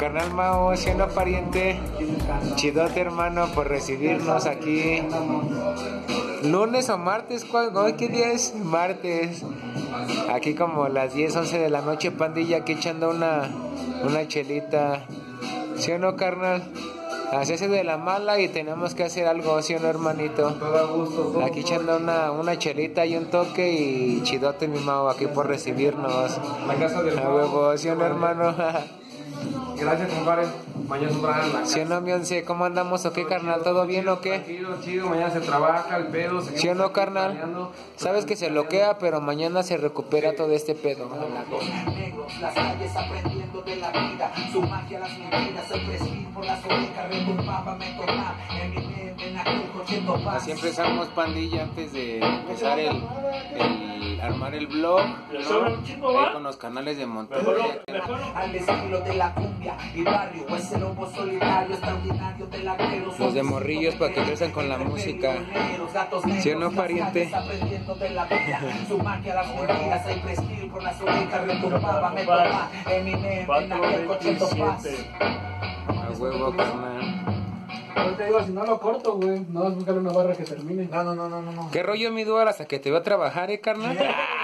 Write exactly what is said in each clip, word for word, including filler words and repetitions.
Carnal Mao, siendo pariente, chidote hermano por recibirnos aquí. ¿Lunes o martes? ¿Cuál? ¿Hoy qué día es? Martes. Aquí como las diez, once de la noche, pandilla, aquí echando una, una chelita. ¿Sí o no, carnal? Así hace de la mala y tenemos que hacer algo, ¿sí o no, hermanito? Todo gusto, todo aquí echando una, una chelita y un toque y chidote mi Mao aquí por recibirnos. La casa del A huevo, ¿sí o no, hermano? Gracias, compadre. Mañana sobran. ¿Sí o no, mi once? ¿Cómo andamos o qué, carnal? ¿Todo bien o qué? Tranquilo, chido. Mañana se trabaja el pedo. ¿Sí o no, carnal? Sabes que se bloquea, pero mañana se recupera todo este pedo. Las calles aprendiendo de la vida, su magia, las mentiras, el prescribir por las orejas, retumbaba, me tornaba en mi mente, en aquel cochito paz. Así empezamos, pandilla, antes de empezar el, el armar el blog, ¿no? Ahí con los canales de Monterrey. Al estilo de la cumbia, mi barrio, ese lobo solitario, extraordinario del arquero. Los de morrillos para que crezcan con la música. ¿Sí o no, pariente? Aprendiendo de la vida, su magia, las mentiras, el prescribir por las orejas, retumbaba, me tornaba en mi mente, en aquel cochito paz. A huevo, carnal. Yo te digo, si no lo corto, güey, no vas a buscar una barra que termine. No, no, no, no, no. ¿Qué rollo, mi dual, hasta que te voy a trabajar, eh, carnal?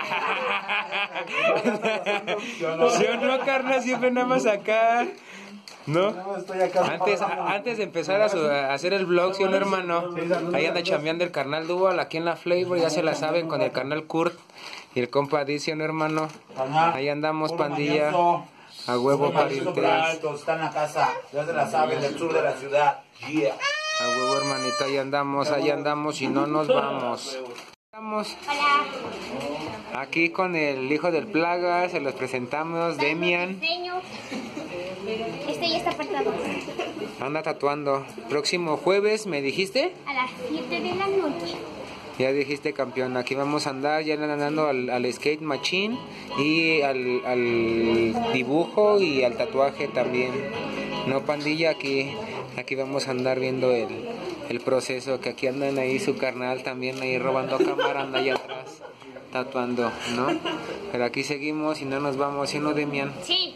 ¿Sí o no, carnal? Siempre nada más acá. ¿No? No, estoy acá. Antes, a- antes de empezar a, su- a hacer el vlog, ¿sí o no, hermano? Ahí anda chambeando el carnal Dual aquí en la Flavor, ya se la saben, con el carnal Kurt y el compa D, ¿sí o no, hermano? Ahí andamos, pandilla. A huevo, parientes. Está en la casa, ya se la saben, del sur de la ciudad. Yeah. A huevo, hermanito, ahí andamos, ahí andamos y no nos vamos. Estamos aquí con el hijo del Plaga, se los presentamos, Demian. Diseño. Este ya está apartado. Anda tatuando. Próximo jueves, ¿me dijiste? A las siete de la noche. Ya dijiste, campeón, aquí vamos a andar, ya andan andando al, al skate machine y al, al dibujo y al tatuaje también. No, pandilla, aquí, aquí vamos a andar viendo el, el proceso, que aquí andan ahí su carnal también ahí robando cámara, anda allá atrás, tatuando, ¿no? Pero aquí seguimos y no nos vamos, ¿sí o no, Demian? Sí.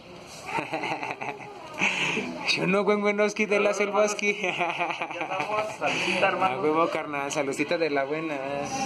Yo no, Wenwenoski de la Selvaski. A huevo, carnal, saludcita de la buena.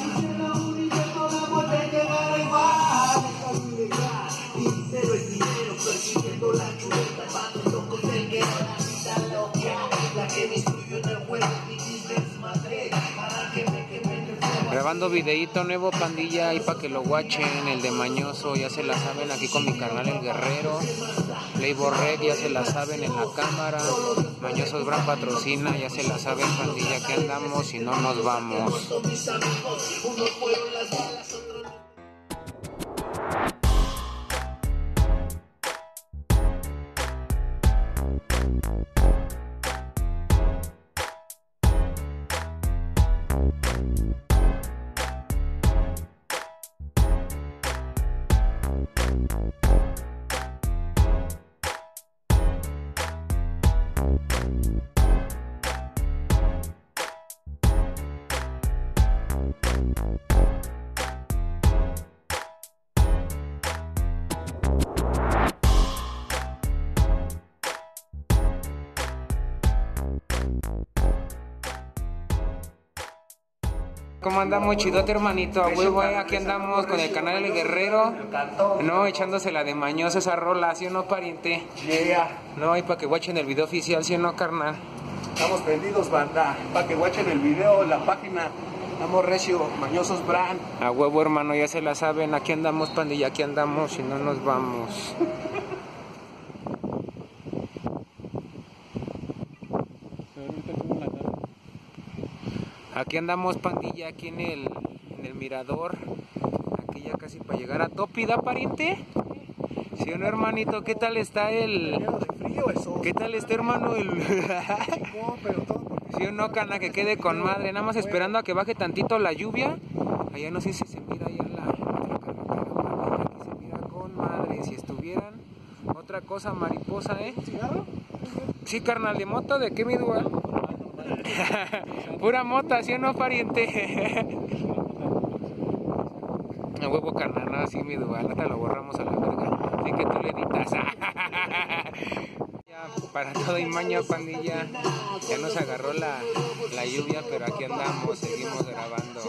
Grabando videíto nuevo, pandilla, ahí para que lo guachen, el de Mañoso, ya se la saben, aquí con mi carnal el Guerrero. Playboy Red, ya se la saben en la cámara. Mañosos Brand patrocina, ya se la saben, pandilla, que andamos y no nos vamos. ¿Cómo andamos, chidote, hermanito? A huevo, eh, aquí andamos con el canal El Guerrero. No, echándose la de Mañoso esa rola, ¿sí o no, pariente? Yeah. No, y para que guachen el video oficial, ¿sí o no, carnal? Estamos prendidos, banda. Para que watchen el video, la página. Estamos recio, Mañosos Brand. A huevo, hermano, ya se la saben. Aquí andamos, pandilla, aquí andamos y no nos vamos. Aquí andamos, pandilla, aquí en el, en el mirador. Aquí ya casi para llegar a Topida, pariente. ¿Sí o no, hermanito? ¿Qué tal está el...? ¿Qué tal está, hermano? El... ¿Sí o no, cana? Que quede con madre. Nada más esperando a que baje tantito la lluvia. Allá no sé si se mira ya la otra carretera. Aquí se mira con madre. Si estuvieran... Otra cosa, mariposa, ¿eh? Sí, carnal, ¿de moto? ¿De qué, mi dual? Pura mota, ¿sí o no, pariente? A huevo, carnal, no, sí, mi dual, no te lo borramos a la verga. Así que tú le editas. Ya para todo Imaña, pandilla. Ya nos agarró la, la lluvia, pero aquí andamos, seguimos grabando.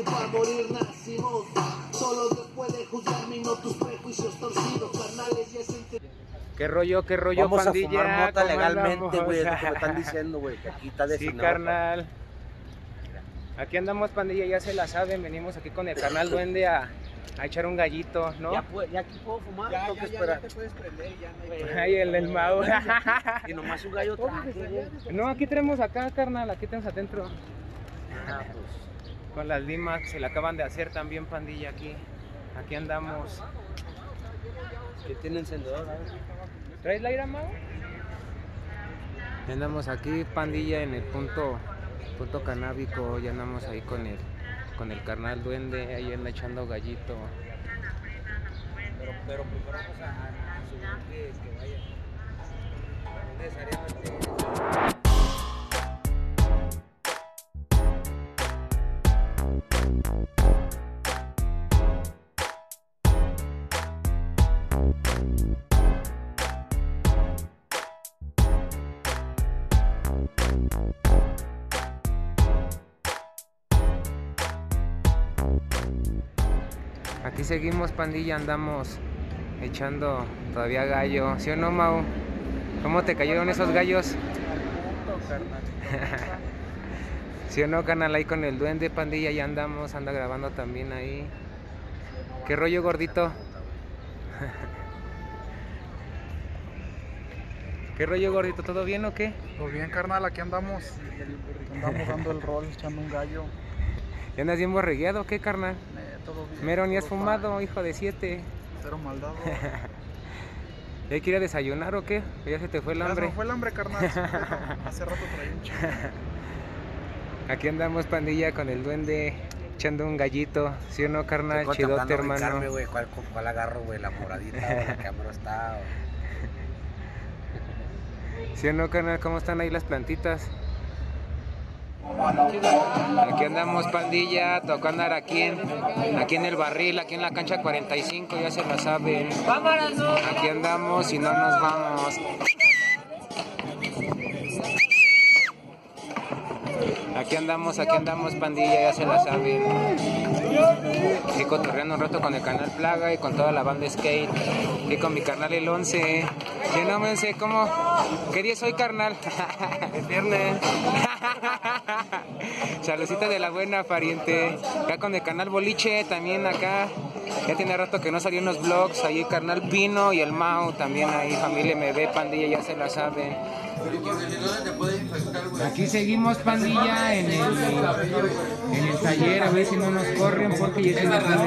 ¿Qué rollo, qué rollo, Vamos pandilla? a fumar mota ¿Cómo legalmente, güey, es lo andamos? que me están diciendo, güey, que aquí está Sí, destinado. carnal. Aquí andamos, pandilla, ya se la saben, venimos aquí con el carnal Duende a, a echar un gallito, ¿no? Ya, pu- ya aquí puedo fumar, Ya, tengo ya, que ya, esperar. ya te puedes prender, ya no hay Ay, el del Mau. Y nomás un gallo traje, güey. No, aquí tenemos acá, carnal, aquí tenemos adentro. Ah, pues. Con las limas que se le acaban de hacer también, pandilla, aquí. Aquí andamos. Que tiene encendedor, a ver. ¿Traes la ira, Mau? Ya andamos aquí, pandilla, en el punto, punto canábico. Ya andamos ahí con el, con el carnal Duende, ahí anda echando gallito. Pero, pero primero vamos a, a subir que, que vaya. No necesariamente. Aquí seguimos, pandilla, andamos echando todavía gallo. ¿Sí o no, Mau? ¿Cómo te cayeron esos gallos? ¿Sí o no, canal? Ahí con el Duende, pandilla, ya andamos, anda grabando también ahí. ¿Qué rollo, gordito? ¿Qué rollo, gordito? ¿Todo bien o qué? Todo bien, carnal, aquí andamos. Andamos dando el rol, echando un gallo. ¿Ya andas bien borregueado o qué, carnal? Eh, todo bien. Mero, ni has todo fumado, fine. hijo de siete. Cero maldad. ¿Ya hay que ir a desayunar o qué? ¿Ya se te fue el Ya se hambre? me fue el hambre, carnal. Hace rato traía un chingo. Aquí andamos, pandilla, con el Duende echando un gallito. ¿Sí o no, carnal? Estoy Chidote, contemplando hermano. brincarme, güey, ¿Cuál, ¿Cuál agarro, güey? ¿La moradita o la que amor está? O... ¿Sí o no, carnal? ¿Cómo están ahí las plantitas? Aquí andamos, pandilla, tocando aquí en, aquí en el barril, aquí en la cancha cuarenta y cinco, ya se la saben. Aquí andamos y no nos vamos. Aquí andamos, aquí andamos, pandilla, ya se la saben. Aquí cotorreando un rato con el canal Plaga y con toda la banda Skate. Y con mi carnal el once. Yo no me sé cómo. ¿Qué día es hoy, carnal? Es viernes. Saludcita de la buena, pariente. Acá con el canal Boliche también acá. Ya tiene rato que no salían unos vlogs. Ahí el carnal Pino y el Mau también ahí. Familia M B, pandilla, ya se la saben. Aquí seguimos, pandilla, en el, en el taller, a ver si no nos corren porque ya se nos van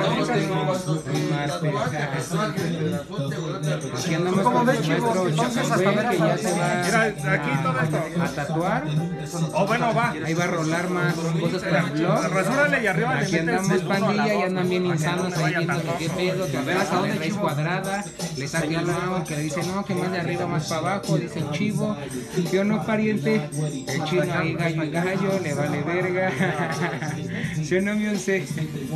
a Aquí andamos con el maestro Chacalbé, que ya se va a, a tatuar. Oh, bueno, va. Ahí va a rolar más cosas para el blog. Rasúrale y arriba le Aquí metes andamos, el uno a la pandilla, y dos, andan bien para que insanos no ahí vaya viendo tan que qué loco. pedo, que apenas a una raíz cuadrada, le saqué al Mau, que le dice no, que más de arriba, más para abajo, dice el chivo, yo no, pariente, el chino ahí gallo y gallo, le vale verga, yo no me once.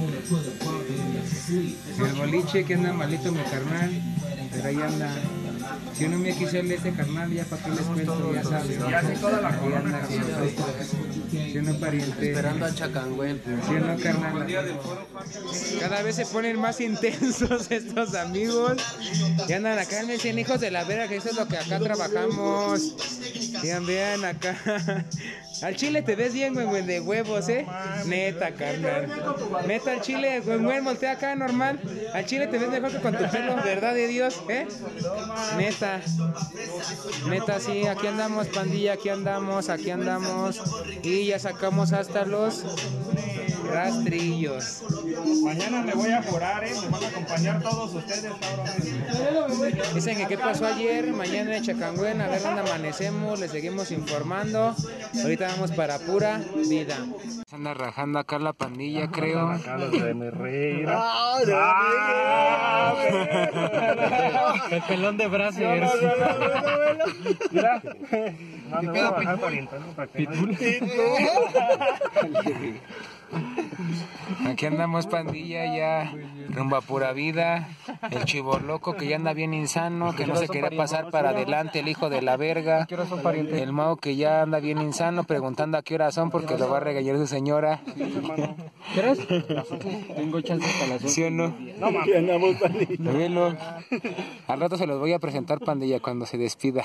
El boliche que anda malito mi carnal, pero ahí anda. Si uno me quiso el este carnal, ya para qué les cuento, ya saben. Y así toda la Ahí corona anda así, con nosotros. Si uno pariente. Esperando a Chacangüel. Si uno carnal. Cada vez se ponen más intensos estos amigos. Y andan acá, me dicen hijos de la verga, que eso es lo que acá trabajamos. Vean, vean acá. Al chile te ves bien, güey, de huevos, eh. Neta, carnal. Neta, al chile, güey, güey, voltea acá, normal. Al chile te ves mejor que con tu pelo, verdad de Dios, eh. Neta. Neta, sí, aquí andamos, pandilla, aquí andamos, aquí andamos. Y ya sacamos hasta los rastrillos. Mañana me voy a jurar, ¿eh? Me van a acompañar todos ustedes, cabrones. Dicen que qué pasó ayer, mañana en Chacangüen, a ver dónde amanecemos, les seguimos informando. Ahorita vamos para pura vida. Se anda rajando acá la pandilla, creo. Acá los de mi rey. ¡Ah, de Ah, El pelón de Brazzers. Mira. No, me voy a bajar por internet para que no- Aquí andamos, pandilla, ya rumbo a pura vida. El chivo loco que ya anda bien insano, que no se quería pasar para adelante, el hijo de la verga. El Mao que ya anda bien insano, preguntando a qué hora son porque lo va a regañar su señora. ¿Quieres? Tengo chance para las once. ¿Sí o no? No mames. Andamos, pandilla. Velo. Al rato se los voy a presentar, pandilla, cuando se despida.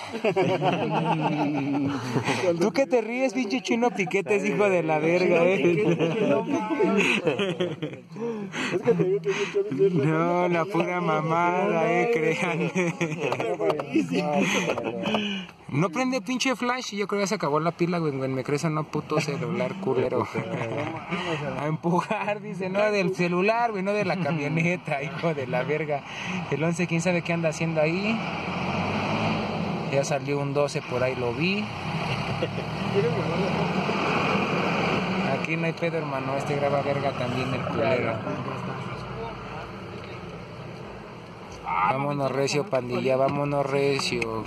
¿Tú qué te ríes, pinche Chino Piquetes, hijo de la verga, eh? No, la pura mamada, eh, crean. No prende pinche flash, yo creo que ya se acabó la pila, güey, me crece no puto celular culero. A empujar, dice, no del celular, güey, no de la camioneta, hijo de la verga. El once, quién sabe qué anda haciendo ahí. Ya salió un doce, por ahí lo vi. Aquí no hay pedo, hermano, este graba verga también el culero. Vámonos recio, pandilla, vámonos recio.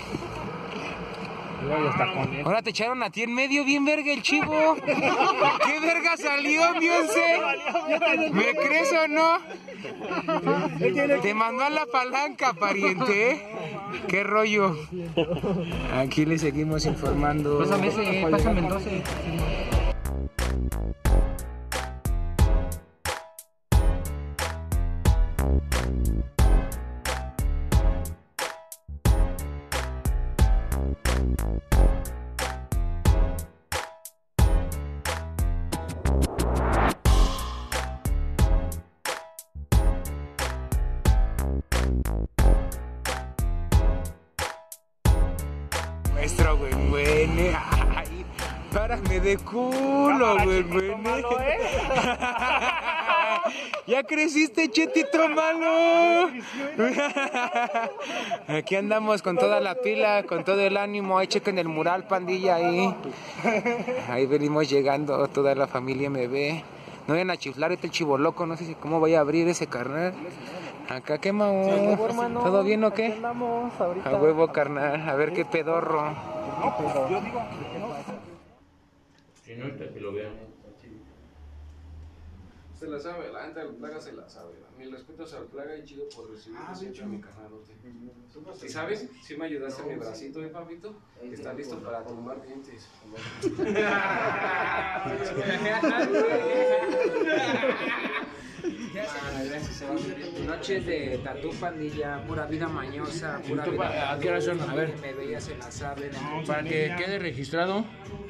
Ahora te echaron a ti en medio, bien verga el chivo. ¿Qué verga salió, mi once? ¿Me crees o no? Te mandó a la palanca, pariente, ¿eh? ¿Qué rollo? Aquí le seguimos informando. Pásame ese, pásame el doce. Maestro, güey, güey, ay, párame de culo, güey, güey. Ya creciste, chetito malo. Aquí andamos con toda la pila, con todo el ánimo. Ahí chequen el mural, pandilla, ahí. Ahí venimos llegando, toda la familia me ve. No vayan a chiflar, este el chivo loco, no sé si cómo voy a abrir ese carnal. Acá, ¿qué, Mau? ¿Todo bien o qué? A huevo, carnal, a ver qué pedorro. Si no, que lo vean. Se la sabe, la gente del Plaga se la sabe. Mis respetos al Plaga y chido por recibir ah, siempre a mi canal. ¿Y sabes? Si me ayudaste a mi bracito, ¿eh, papito? Que está listo para tumbar dientes. Noches de tatú, pandilla, pura vida mañosa, pura vida. ¿A qué hora son? A ver. Me veía, se la saben. Para que quede registrado.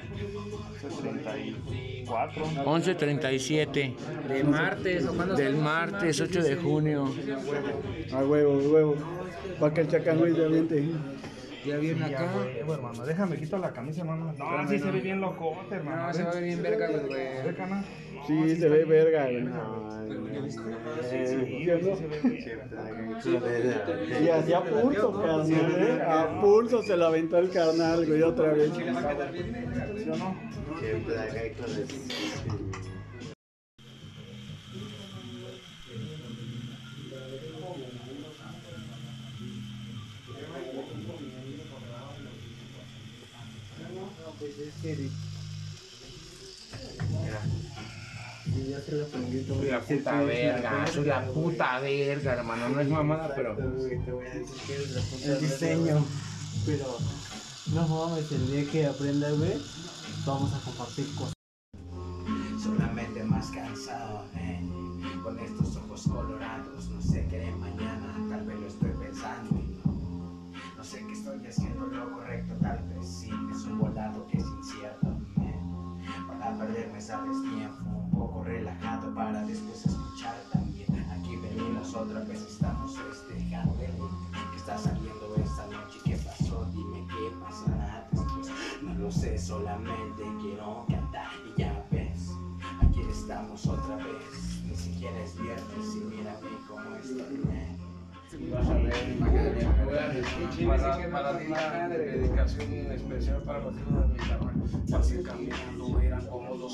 once treinta y siete. ¿De martes o cuándo? Del martes, ocho de junio. A huevo, huevo. Para que el chacango ya viente. Ya viene acá. Huevo, hermano, déjame quito la camisa, hermano. No, sí se ve bien locote, hermano. No, se va a ver bien verga, güey. Sí, se ve verga, güey. Y así a pulso, carnal, ¿eh? A pulso se la aventó el carnal, güey, otra vez. ¿Sí o no? Pues es que... Y ya se la aprendí todo. Soy la puta verga, soy la puta verga, hermano. No es mamada, pero... El diseño. Pero... No mames, el día que aprenda, güey, vamos a compartir cosas. Solamente más cansado, eh, con estos ojos colorados. No sé qué haré mañana, tal vez lo estoy pensando y no. No sé que estoy haciendo lo correcto, tal vez sí. Es un volado que es incierto, eh. Para perderme, sabes, tiempo un poco relajado para después escuchar también. Aquí venimos otra vez, estamos festejando que está saliendo esta noche. ¿Qué pasó? Dime qué pasará después. No lo sé, solamente quiero cantar y ya ves. Aquí estamos otra vez, ni siquiera es viernes y mírame cómo estoy, man. Vas a ver, para, para ti una dedicación especial para los hijos de mi carnal. Pasé caminando, eran como dos cincuenta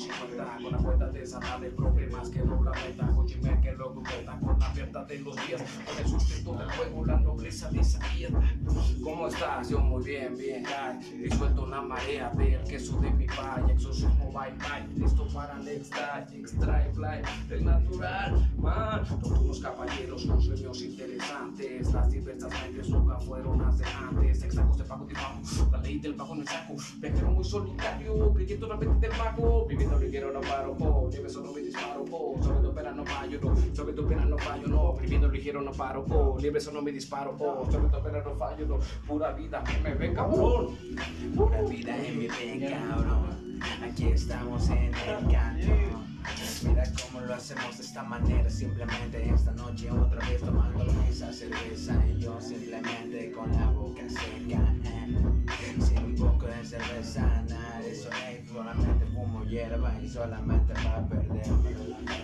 meta, con la cuenta de sana de problemas que no la meta, Jojime que lo completa con la abierta de los días, con el sustento del juego, la nobleza de esa mierda. ¿Cómo estás? Yo muy bien, bien, ay, disuelto la marea del queso de mi valle, exorcismo, bye, bye, listo para el extra, extra, fly, del natural, man, unos caballeros con sueños interesantes, las diversas mentes nunca fueron las de antes, exactos de pago de pago, la ley del pago en el saco, viajero muy solitario, creyendo la mente del mago, viviendo ligero no paro, po, lleve solo me disparo, po, sobre tu pena no fallo, no, sobre tu pena no fallo, no, viviendo ligero no paro, po, libre solo me disparo, po, sobre tu pena no fallo, no, pura vida que me ve cabrón, pura vida en mi ve cabrón, aquí estamos en el canto. Mira cómo lo hacemos de esta manera, simplemente esta noche otra vez tomando esa cerveza y yo simplemente con la boca seca, eh. Sin un poco de cerveza, nada de eso, eh. Solamente fumo hierba y solamente va a perderme.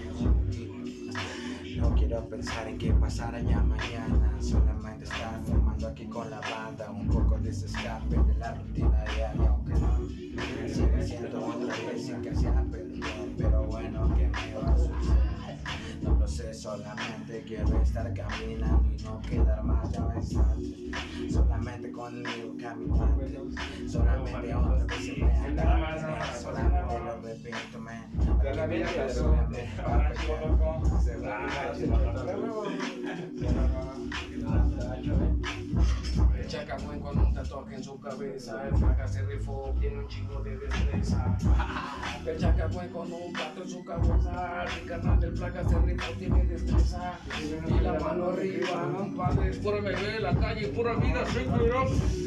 No quiero pensar en qué pasará ya mañana, solamente estar fumando aquí con la banda, un poco de ese escape de la rutina diaria, aunque no sigue siendo otra vez sin que sea perder, pero bueno, que me va a suceder, no lo sé, solamente quiero estar caminando y no quedar más ya bastante, solamente conmigo caminante, solamente otra vez se me agarra, solamente lo repito, me solamente para el chacabuen con un tatuaje en su cabeza, el flaca se rifó, tiene un chico de destreza. El chacabuen con un plato en su cabeza, el carnal del flaca se rifó, tiene destreza. Y la mano arriba, compadre, es pura bebé, la calle, pura vida, sí, pero...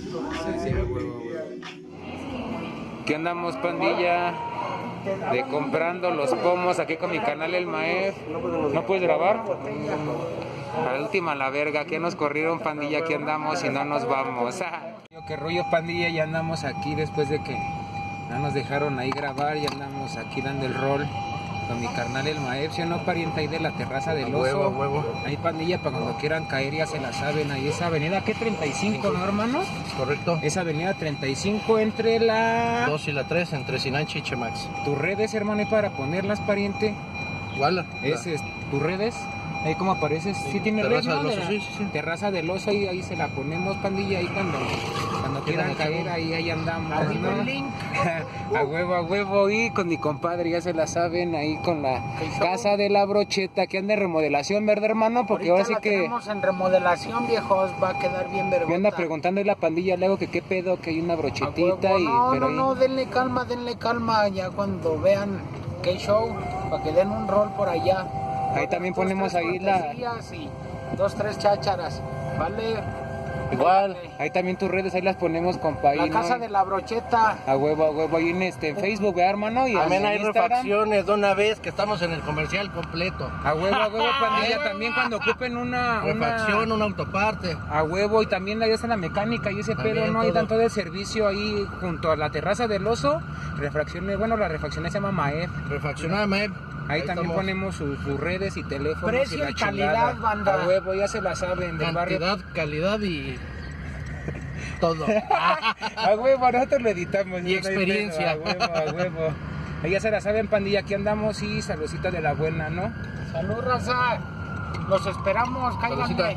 ¿Qué andamos, pandilla? De comprando los pomos aquí con mi canal El Maef. ¿No puedes grabar? A la última la verga, que nos corrieron, pandilla, aquí andamos y no nos vamos. Qué rollo, pandilla, ya andamos aquí después de que no nos dejaron ahí grabar, ya andamos aquí dando el rol con mi carnal El Maef, ¿sí o no, pariente? Ahí de la terraza del oso. Huevo, huevo. Ahí, pandilla, para cuando quieran caer ya se la saben. Ahí esa avenida, ¿qué? treinta y cinco, ¿no, hermano? Correcto. Esa avenida treinta y cinco entre la... dos y la tres, entre Sinanche y Chemax. ¿Tus redes, hermano, y para ponerlas, pariente? ¿Cuál? Es, es, ¿tus redes? Ahí como apareces, sí, sí tiene redes, Terraza ¿no? del Oso, sí, sí, sí. Terraza del Oso, ahí, ahí se la ponemos, pandilla, ahí cuando, cuando quieran caer, ahí, ahí andamos, ¿no? A huevo, a huevo, y con mi compadre, ya se la saben, ahí con la casa de la brocheta, que anda en remodelación, ¿verdad, hermano? Porque ahora sí que... tenemos en remodelación, viejos, va a quedar bien vergüenza. Me anda preguntando ahí la pandilla, le hago que qué pedo, que hay una brochetita y... No, pero no, ahí... no, denle calma, denle calma, ya cuando vean qué show, para que den un rol por allá. Ahí también ponemos ahí la... Y dos, tres chácharas, ¿vale? Igual, ahí también tus redes, ahí las ponemos, compa. La ahí, casa ¿no? de la brocheta. A huevo, a huevo, ahí en, este, en Facebook, ¿verdad, hermano? Y también hay Instagram. refacciones de una vez, que estamos en el comercial completo. A huevo, a huevo, pandilla, también cuando ocupen una... Refacción, una, una autoparte. A huevo, y también la en la mecánica y ese también pedo, ¿no? Hay todo. tanto de servicio ahí junto a la terraza del oso. Refacciones, bueno, la refacción se llama Maef. Refaccionada Maef. Ahí, ahí también estamos. Ponemos sus, sus redes y teléfonos. Precio y, la y calidad, banda. A huevo, ya se la saben del Cantidad, barrio. calidad y todo. A huevo, nosotros lo editamos. Y experiencia. A huevo, a huevo. Ahí ya se la saben, pandilla, aquí andamos y saludcita de la buena, ¿no? Salud, raza. Los esperamos, cáiganle.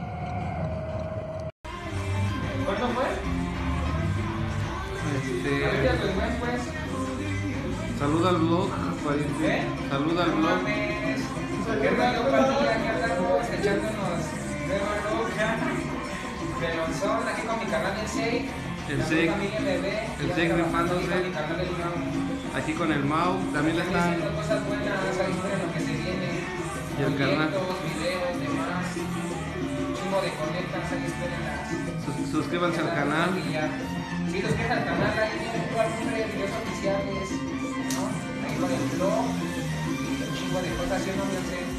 ¿Cuánto fue? Este... Saluda al blog, pariente. ¿Eh? Saluda al blog. ¿Qué rollo, pandilla? Aquí andamos echándonos de roja, pelonzón, aquí con mi canal El Seik. El Seik. El Seik rifándose. Aquí con el Mau. También le están. Cosas buenas, ahí miren lo que se viene. Y el canal. Videos, demás. Chingo de conectas, ahí esperen. Suscríbanse al canal. Sí, suscríbanse al canal, ahí vienen todos los videos oficiales, ¿no? Ahí con el blog, un chingo de cosas, ¿sí o no, me sé?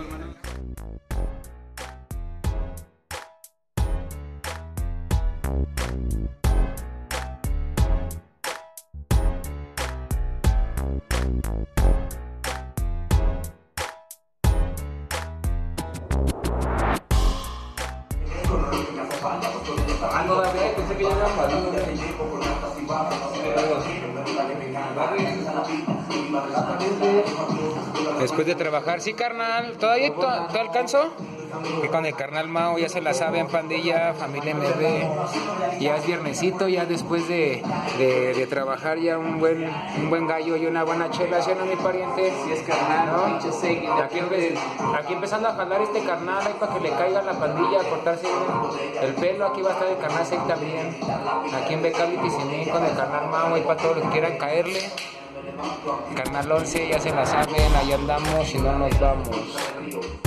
Ah, no, la verdad, pensé que ya era maduro. Después de trabajar, sí, carnal, ¿todavía to- te alcanzo? Que con el carnal Mao ya se la saben, pandilla, familia M B. Ya es viernesito, ya después de, de, de trabajar, ya un buen un buen gallo y una buena chela, ¿sí o no, mi pariente? Sí, es carnal, ¿no? Aquí, empe- aquí empezando a jalar este carnal ahí para que le caiga la pandilla, a cortarse el pelo. Aquí va a estar el carnal Sek también. Aquí en Becali Tizimín con el carnal Mao, ahí para todos los que quieran caerle. Carnal once, ya se la saben, ahí andamos y no nos vamos.